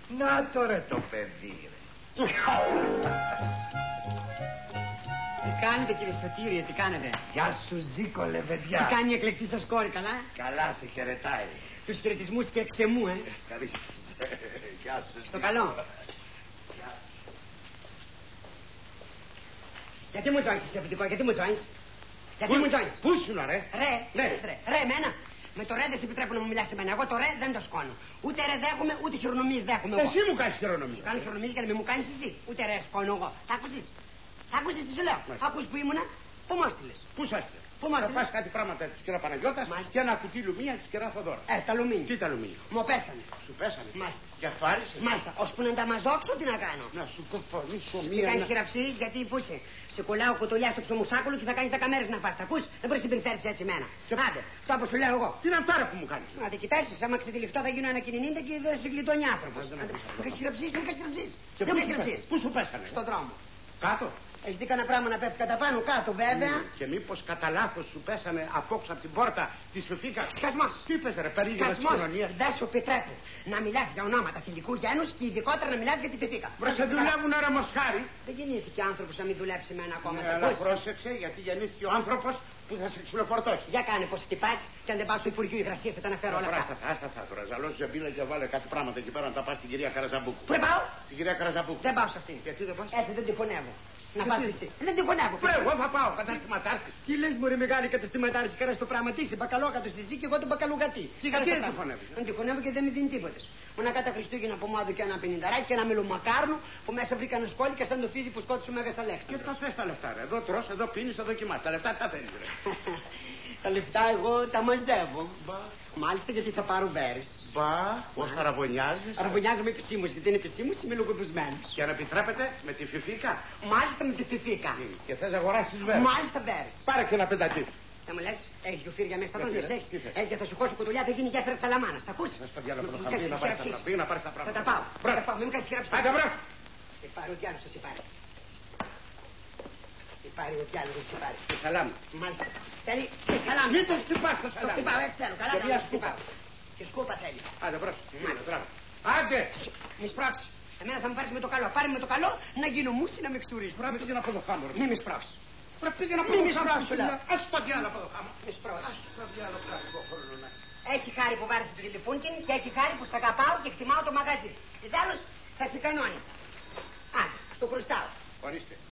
Να τώρα το παιδί, ρε. Τι κάνετε, κύριε Σωτήρη, τι κάνετε? Γεια σου, Ζήκο, λεβεντιά. Τι κάνει η εκλεκτή σας κόρη, καλά? Καλά, σε χαιρετάει. Τους χαιρετισμούς και εξεμού, Ευχαρίστησε. Γεια σου. Στο καλό. Γεια σου. Γιατί μου τζόινεις, εσύ αφεντικό, γιατί μου τζόινεις? Γιατί μου τζόινεις? Πού σου να, ρε? Ρε, εμένα. Με το ρε δεν σε επιτρέπω να μου μιλάς εμένα. Εγώ το ρε δεν το σκόνω. Ούτε ρε δέχομαι, ούτε χειρονομίες δέχομαι εγώ. Εσύ μου κάνεις χειρονομίες. Σου κάνω χειρονομίες για να μην μου κάνεις εσύ. Ούτε ρε σκόνω εγώ. Θα ακούσεις. Θα ακούσεις τι σου λέω. Ακούς που ήμουνα. Πού μου έστειλες? Πού σου έστειλε? Πού μου έστειλες? Θα πας κάτι πράγματα της κυρία Παναγιώτας και ένα κουτί λουμία της κυρία Θοδώρα. Τα λουμίνια. Τι τα λουμίνια? Μου πέσανε. Σου πέσανε? Μάλιστα. Και αυτό άρεσε? Μάλιστα. Ώσπου να τα μαζόξω, τι να κάνω? Να σου κοφωνήσω Μην μία. κάνεις χειραψίες γιατί πού είσαι? Σε κολλάω κοτολιά στο ψωμουσάκουλο και θα κάνεις 10 μέρες να φας. Τα ακούς? Δεν μπορείς να συμπεριφέρεις έτσι εμένα. Άντε, αυτό που σου λέω εγώ. Τι είναι αυτά ρε που μου κάνεις? Άντε, κοιτάξεις, άμα ξετυλιχτώ θα γίνω ένα κινηνίντα και δεν σε γλιτώνει άνθρωπος. Μην κάνεις χειραψίες, μην κάνεις χειραψίες. Δεν κάνεις χειραψίες. Πού σου πέσανε? Στον δρόμο. Κάτω. Έχεις δει κανένα πράγμα να πέφτει κατά πάνω, κάτω βέβαια. Και μήπως κατά λάθος σου πέσανε απόξω από την πόρτα της Φεφίκα? Σκασμός. Τι πες ρε, περίγυρα της κοινωνίας? Δεν σου επιτρέπω να μιλάς για ονόματα θηλυκού γένους και ειδικότερα να μιλάς για τη Φεφίκα. Βρε σε δουλεύουνε ρε μοσχάρι. Δεν γεννήθηκε άνθρωπος να μην δουλέψει με ένα κόμμα. Αλλά πρόσεξε γιατί γεννήθηκε ο άνθρωπος που θα σε ξυλοφορτώσει. Για κάνε πως χτυπάς και αν δεν πάω στο Υπουργείο Υγρασίας θα τα αναφέρω όλα αυτά. Άστα τώρα, ζαλός ζεμπίλα και βάλε κάτι πράγματα εκεί πέρα να τα πας στην κυρία Καραζαμπούκου. Πού πάω? Στην κυρία Καραζαμπούκου. Δεν πάω σε αυτήν. Γιατί δεν πας? Έτσι δεν τη φωνεύω. Να πας εσύ. Δεν τη φωνεύω. Εγώ θα πάω καταστηματάρχη. Τι λες μωρέ μεγάλη καταστηματάρχη, κара στο πράγμα, τι είσαι μπακαλόκατο εσύ και εγώ τον μπακαλουγατή. Γιατί δεν τη φωνεύεις? Δεν τη φωνεύω και δεν με δίνει τίποτε. Μονακά τα Χριστούγεννα που μου άδωκε ένα πενηνταράκι και ένα μελομακάρνο που μέσα βρήκα ένα σκόλικα σαν το φίδι που σκότωσε ο Μέγας Αλέξανδρος. Και τα θες τα λεφτά ρε. Εδώ τρως, εδώ πίνεις, εδώ κοιμάς. Τα λεφτά τα θέλεις ρε. Τα λεφτά εγώ τα μαζεύω. Μάλιστα γιατί θα πάρω βέρες. Μπα, πώς αραβωνιάζεις? Αραβωνιάζομαι επισήμως γιατί είναι επισήμως, είμαι λογοδοσμένος. Και αν επιτρέπετε με τη Φιφίκα. Μάλιστα με τη Φιφίκα. Και θες να αγοράσεις βέρες. Μάλιστα βέρες. Πάρε και ένα πεντατή. Θα μου λες, έχεις γιοφύρια μέσα στα δόντια, έχεις. Τι θες? Έτσι θα σου χώσω κουτουλιά, θα γίνει γέφυρα της Αλαμάνας. Τα ακούς? Να στο διάλογο το χαμπί, να πάρεις τα πράγματα. Θα τα πάω. Θα τα πάω, μην μου κάνεις χειραψία. Άντε μπρος. Σε πάρει ο διάλογος, σε πάρει. Σε πάρει ο διάλογος, σε πάρει. Και σαλάμι. Μάλιστα. Θέλει και σαλάμι. Μην το χτυπάς το Το σαλάμι. χτυπάω, έτσι θέλω. Καλά, Και μια καλά, χτυπάω. Και σκούπα θέλει. Άντε μπρος. Άντε. Μη σπρώξεις. Εμένα θα μου πάρεις με το καλό. Πάρε με το καλό να γίνω μουσι να με ξουρίσεις. Πρέπει να πήγαινε από το χάμο. Μη με σπρώξεις. Πρέπει να Μη με σπρώξεις, σου λέω. Ας το διάλογο από το χάμο. Μη σπρώξεις. Ας το διάλογο από το χρόνο. Έχει χάρη που βάρεσε το τηλεφούνκιν και έχει χάρη που σ' αγαπάω και εκτιμάω το μαγαζί. Ιδάλλως θα σε κανόνισα. Άντε, στο χρωστάω. Ορίστε.